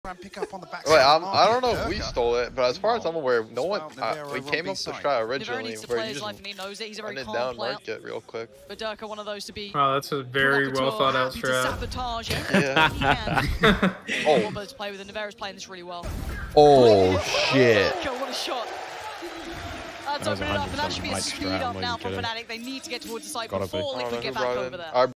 Pick up on the back Wait, I don't know if we stole it, but as far as I'm aware, no one. We came up the strat originally where you just run it down, mark it real quick. But Durka, one of those to be. Wow, that's a very well thought out strat. Sabotage it. Yeah. Oh, to play with, and Nevera's playing this really well. Oh shit! What a shot! That's opening it up, and that should be a speed up now for Fnatic. They need to get towards the site before they can get back over there.